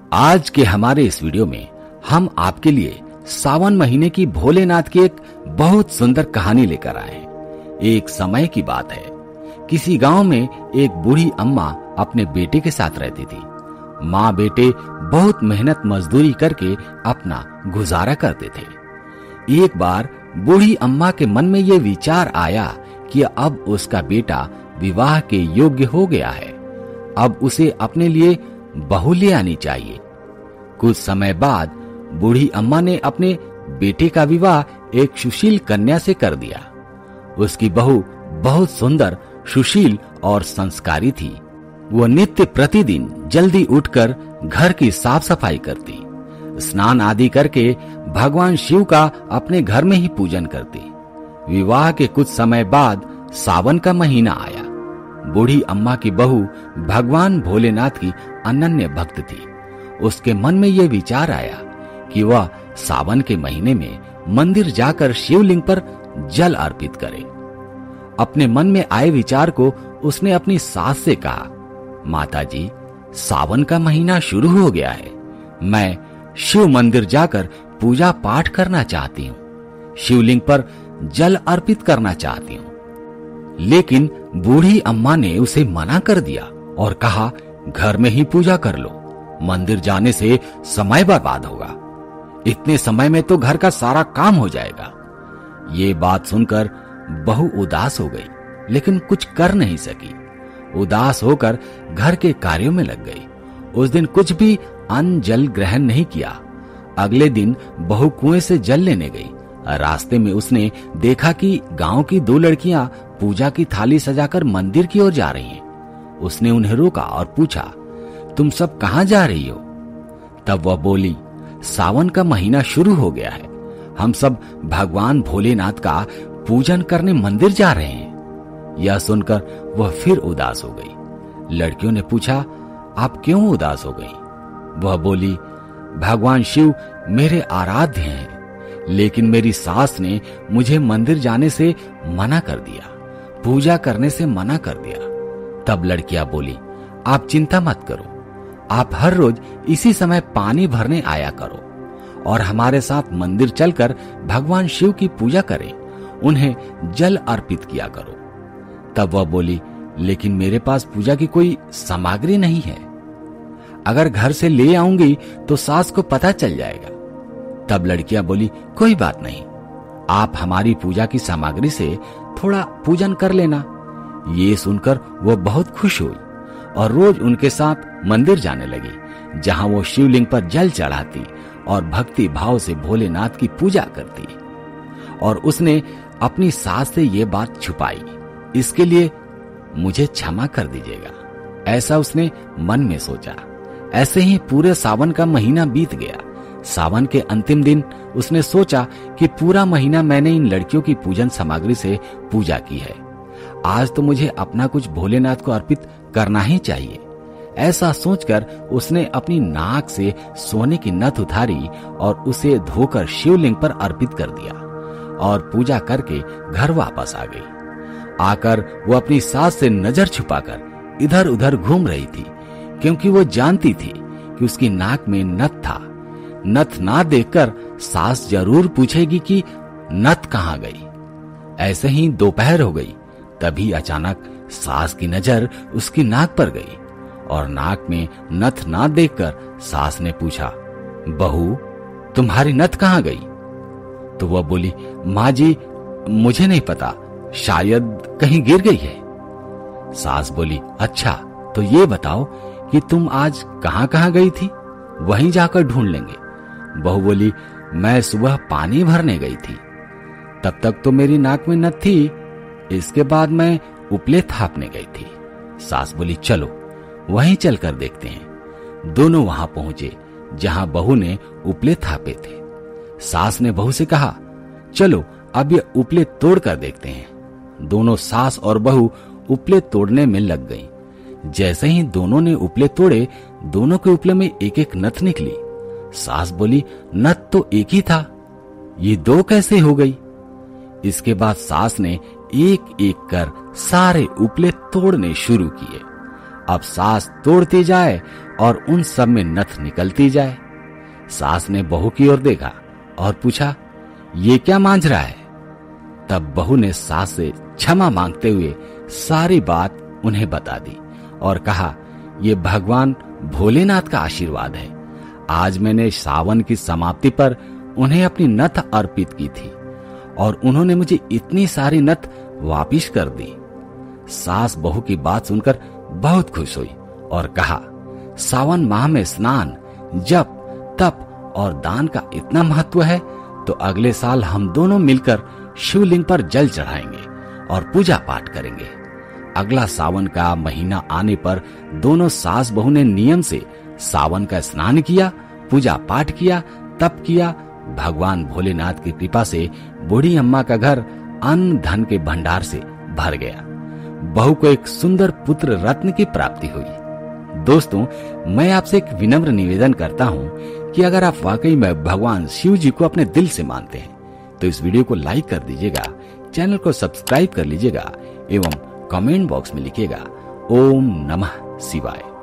आज के हमारे इस वीडियो में हम आपके लिए सावन महीने की भोलेनाथ की एक बहुत सुंदर कहानी लेकर आए हैं। एक समय की बात है, किसी गांव में एक बूढ़ी अम्मा अपने बेटे के साथ रहती थी। माँ बेटे बहुत मेहनत मजदूरी करके अपना गुजारा करते थे। एक बार बूढ़ी अम्मा के मन में यह विचार आया कि अब उसका बेटा विवाह के योग्य हो गया है, अब उसे अपने लिए बहू ले आनी चाहिए। कुछ समय बाद बूढ़ी अम्मा ने अपने बेटे का विवाह एक सुशील कन्या से कर दिया। उसकी बहू बहुत सुंदर, सुशील और संस्कारी थी। वो नित्य प्रतिदिन जल्दी उठकर घर की साफ सफाई करती, स्नान आदि करके भगवान शिव का अपने घर में ही पूजन करती। विवाह के कुछ समय बाद सावन का महीना आया। बूढ़ी अम्मा की बहू भगवान भोलेनाथ की अनन्य भक्त थी। उसके मन में यह विचार आया कि वह सावन के महीने में मंदिर जाकर शिवलिंग पर जल अर्पित करे। अपने मन में आए विचार को उसने अपनी सास से कहा, माताजी, सावन का महीना शुरू हो गया है, मैं शिव मंदिर जाकर पूजा पाठ करना चाहती हूँ, शिवलिंग पर जल अर्पित करना चाहती हूँ। लेकिन बूढ़ी अम्मा ने उसे मना कर दिया और कहा, घर में ही पूजा कर लो, मंदिर जाने से समय बर्बाद होगा, इतने समय में तो घर का सारा काम हो जाएगा। ये बात सुनकर बहू उदास हो गई, लेकिन कुछ कर नहीं सकी। उदास होकर घर के कार्यों में लग गई। उस दिन कुछ भी अन्न जल ग्रहण नहीं किया। अगले दिन बहू कुएं से जल लेने गई। रास्ते में उसने देखा कि गांव की दो लड़कियां पूजा की थाली सजाकर मंदिर की ओर जा रही हैं। उसने उन्हें रोका और पूछा, तुम सब कहां जा रही हो? तब वह बोली, सावन का महीना शुरू हो गया है, हम सब भगवान भोलेनाथ का पूजन करने मंदिर जा रहे हैं। यह सुनकर वह फिर उदास हो गई। लड़कियों ने पूछा, आप क्यों उदास हो गई? वह बोली, भगवान शिव मेरे आराध्य हैं, लेकिन मेरी सास ने मुझे मंदिर जाने से मना कर दिया, पूजा करने से मना कर दिया। तब लड़कियां बोली, आप चिंता मत करो, आप हर रोज इसी समय पानी भरने आया करो और हमारे साथ मंदिर चलकर भगवान शिव की पूजा करें, उन्हें जल अर्पित किया करो। तब वह बोली, लेकिन मेरे पास पूजा की कोई सामग्री नहीं है, अगर घर से ले आऊंगी तो सास को पता चल जाएगा। तब लड़कियां बोली, कोई बात नहीं, आप हमारी पूजा की सामग्री से थोड़ा पूजन कर लेना। ये सुनकर वो बहुत खुश हुई और रोज उनके साथ मंदिर जाने लगी, जहां वो शिवलिंग पर जल चढ़ाती और भक्ति भाव से भोलेनाथ की पूजा करती। और उसने अपनी सास से ये बात छुपाई, इसके लिए मुझे क्षमा कर दीजिएगा, ऐसा उसने मन में सोचा। ऐसे ही पूरे सावन का महीना बीत गया। सावन के अंतिम दिन उसने सोचा कि पूरा महीना मैंने इन लड़कियों की पूजन सामग्री से पूजा की है, आज तो मुझे अपना कुछ भोलेनाथ को अर्पित करना ही चाहिए। ऐसा सोचकर उसने अपनी नाक से सोने की नथ उतारी और उसे धोकर शिवलिंग पर अर्पित कर दिया और पूजा करके घर वापस आ गई। आकर वो अपनी सास से नजर छुपाकर इधर उधर घूम रही थी, क्योंकि वो जानती थी कि उसकी नाक में नथ था। नथ ना देखकर सास जरूर पूछेगी कि नथ कहां गई। ऐसे ही दोपहर हो गई, तभी अचानक सास की नजर उसकी नाक पर गई और नाक में नथ ना देखकर सास ने पूछा, बहू, तुम्हारी नथ कहां गई? तो वह बोली, माँ जी, मुझे नहीं पता, शायद कहीं गिर गई है। सास बोली, अच्छा, तो ये बताओ कि तुम आज कहां कहां गई थी, वहीं जाकर ढूंढ लेंगे। बहू बोली, मैं सुबह पानी भरने गई थी, तब तक तो मेरी नाक में नथ थी, इसके बाद मैं उपले थापने गई थी। सास बोली, चलो वहीं चलकर देखते हैं। दोनों वहां पहुंचे जहां बहू ने उपले थापे थे। सास ने बहू से कहा, चलो अब ये उपले तोड़ कर देखते हैं। दोनों सास और बहू उपले तोड़ने में लग गईं। जैसे ही दोनों ने उपले तोड़े, दोनों के उपले में एक एक नथ निकली। सास बोली, नथ तो एक ही था, ये दो कैसे हो गई? इसके बाद सास ने एक एक कर सारे उपले तोड़ने शुरू किए। अब सास तोड़ती जाए और उन सब में नथ निकलती जाए। सास ने बहू की ओर देखा और पूछा, ये क्या मांझ रहा है? तब बहू ने सास से क्षमा मांगते हुए सारी बात उन्हें बता दी और कहा, ये भगवान भोलेनाथ का आशीर्वाद है। आज मैंने सावन की समाप्ति पर उन्हें अपनी नथ अर्पित की थी और उन्होंने मुझे इतनी सारी नथ वापिस कर दी। सास बहू की बात सुनकर बहुत खुश हुई और कहा, सावन माह में स्नान, जप, तप और दान का इतना महत्व है तो अगले साल हम दोनों मिलकर शिवलिंग पर जल चढ़ाएंगे और पूजा पाठ करेंगे। अगला सावन का महीना आने पर दोनों सास बहू ने नियम से सावन का स्नान किया, पूजा पाठ किया, तप किया। भगवान भोलेनाथ की कृपा से बूढ़ी अम्मा का घर अन्न धन के भंडार से भर गया। बहू को एक सुंदर पुत्र रत्न की प्राप्ति हुई। दोस्तों, मैं आपसे एक विनम्र निवेदन करता हूँ कि अगर आप वाकई में भगवान शिव जी को अपने दिल से मानते हैं तो इस वीडियो को लाइक कर दीजिएगा, चैनल को सब्सक्राइब कर लीजिएगा एवं कमेंट बॉक्स में लिखिएगा, ओम नमः शिवाय।